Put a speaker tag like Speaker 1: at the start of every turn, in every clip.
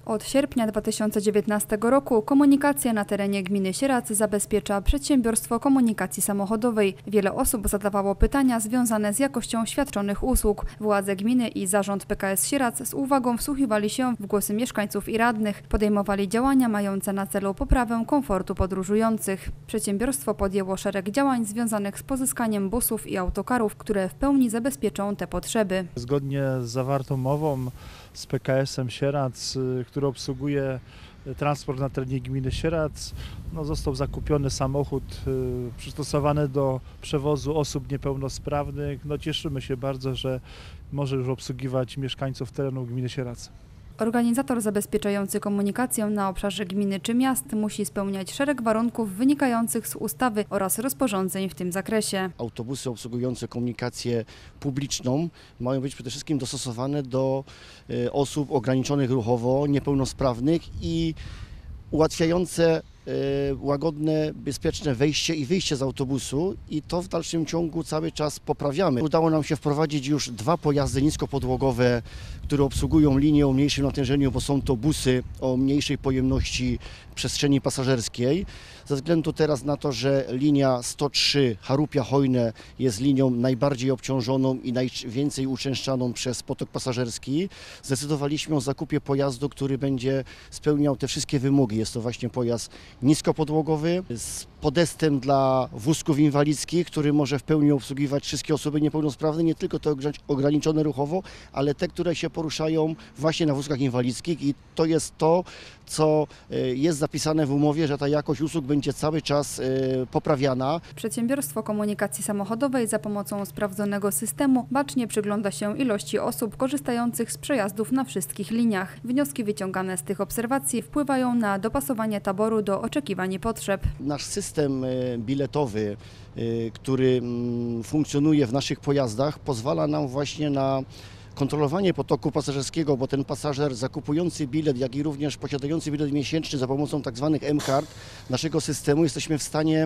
Speaker 1: Od sierpnia 2019 roku komunikację na terenie gminy Sieradz zabezpiecza Przedsiębiorstwo Komunikacji Samochodowej. Wiele osób zadawało pytania związane z jakością świadczonych usług. Władze gminy i zarząd PKS Sieradz z uwagą wsłuchiwali się w głosy mieszkańców i radnych. Podejmowali działania mające na celu poprawę komfortu podróżujących. Przedsiębiorstwo podjęło szereg działań związanych z pozyskaniem busów i autokarów, które w pełni zabezpieczą te potrzeby.
Speaker 2: Zgodnie z zawartą umową z PKS-em Sieradz, który obsługuje transport na terenie gminy Sieradz, został zakupiony samochód przystosowany do przewozu osób niepełnosprawnych. Cieszymy się bardzo, że może już obsługiwać mieszkańców terenu gminy Sieradz.
Speaker 1: Organizator zabezpieczający komunikację na obszarze gminy czy miast musi spełniać szereg warunków wynikających z ustawy oraz rozporządzeń w tym zakresie.
Speaker 3: Autobusy obsługujące komunikację publiczną mają być przede wszystkim dostosowane do osób ograniczonych ruchowo, niepełnosprawnych i ułatwiające łagodne, bezpieczne wejście i wyjście z autobusu i to w dalszym ciągu cały czas poprawiamy. Udało nam się wprowadzić już 2 pojazdy niskopodłogowe, które obsługują linię o mniejszym natężeniu, bo są to busy o mniejszej pojemności przestrzeni pasażerskiej. Ze względu teraz na to, że linia 103 Charupia-Chojne jest linią najbardziej obciążoną i najwięcej uczęszczaną przez potok pasażerski, zdecydowaliśmy o zakupie pojazdu, który będzie spełniał te wszystkie wymogi. Jest to właśnie pojazd niskopodłogowy z podestem dla wózków inwalidzkich, który może w pełni obsługiwać wszystkie osoby niepełnosprawne, nie tylko te ograniczone ruchowo, ale te, które się poruszają właśnie na wózkach inwalidzkich i to jest to, co jest zapisane w umowie, że ta jakość usług będzie cały czas poprawiana.
Speaker 1: Przedsiębiorstwo Komunikacji Samochodowej za pomocą sprawdzonego systemu bacznie przygląda się ilości osób korzystających z przejazdów na wszystkich liniach. Wnioski wyciągane z tych obserwacji wpływają na dopasowanie taboru do oczekiwań i potrzeb.
Speaker 3: Nasz system biletowy, który funkcjonuje w naszych pojazdach, pozwala nam właśnie na kontrolowanie potoku pasażerskiego, bo ten pasażer zakupujący bilet, jak i również posiadający bilet miesięczny za pomocą tzw. M-Card naszego systemu jesteśmy w stanie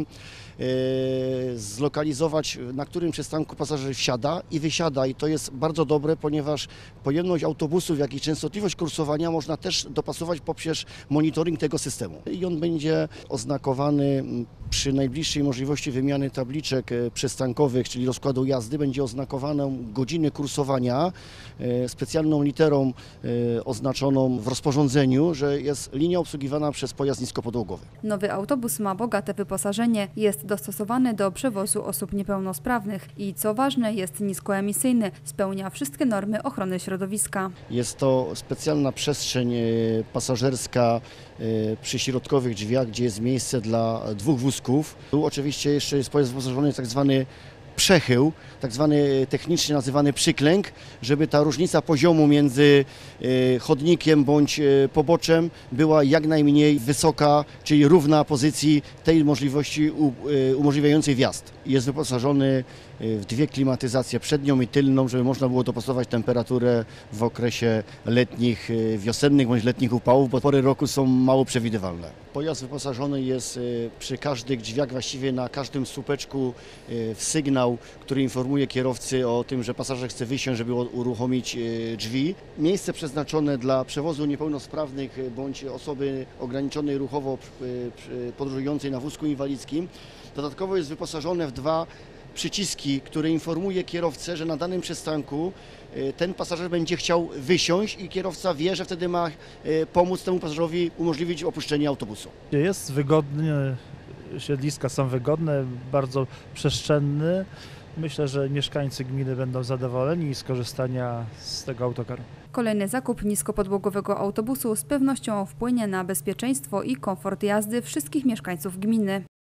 Speaker 3: zlokalizować, na którym przystanku pasażer wsiada i wysiada i to jest bardzo dobre, ponieważ pojemność autobusów, jak i częstotliwość kursowania można też dopasować poprzez monitoring tego systemu. I on będzie oznakowany przy najbliższej możliwości wymiany tabliczek przystankowych, czyli rozkładu jazdy, będzie oznakowana godziny kursowania specjalną literą oznaczoną w rozporządzeniu, że jest linia obsługiwana przez pojazd niskopodłogowy.
Speaker 1: Nowy autobus ma bogate wyposażenie, jest dostosowany do przewozu osób niepełnosprawnych i co ważne jest niskoemisyjny, spełnia wszystkie normy ochrony środowiska.
Speaker 3: Jest to specjalna przestrzeń pasażerska przy środkowych drzwiach, gdzie jest miejsce dla 2 wózków. Tu oczywiście jeszcze jest pojazd wyposażony w tak zwany przechył, tak zwany technicznie nazywany przyklęk, żeby ta różnica poziomu między chodnikiem bądź poboczem była jak najmniej wysoka, czyli równa pozycji tej możliwości umożliwiającej wjazd. Jest wyposażony w 2 klimatyzacje, przednią i tylną, żeby można było dopasować temperaturę w okresie letnich, wiosennych bądź letnich upałów, bo pory roku są mało przewidywalne. Pojazd wyposażony jest przy każdych drzwiach, właściwie na każdym słupeczku w sygnał, który informuje kierowcy o tym, że pasażer chce wysiąść, żeby uruchomić drzwi. Miejsce przeznaczone dla przewozu niepełnosprawnych bądź osoby ograniczonej ruchowo podróżującej na wózku inwalidzkim. Dodatkowo jest wyposażone w 2 przyciski, które informuje kierowcę, że na danym przystanku ten pasażer będzie chciał wysiąść i kierowca wie, że wtedy ma pomóc temu pasażerowi umożliwić opuszczenie autobusu.
Speaker 2: Jest wygodnie, siedliska są wygodne, bardzo przestrzenne. Myślę, że mieszkańcy gminy będą zadowoleni z korzystania z tego autokaru.
Speaker 1: Kolejny zakup niskopodłogowego autobusu z pewnością wpłynie na bezpieczeństwo i komfort jazdy wszystkich mieszkańców gminy.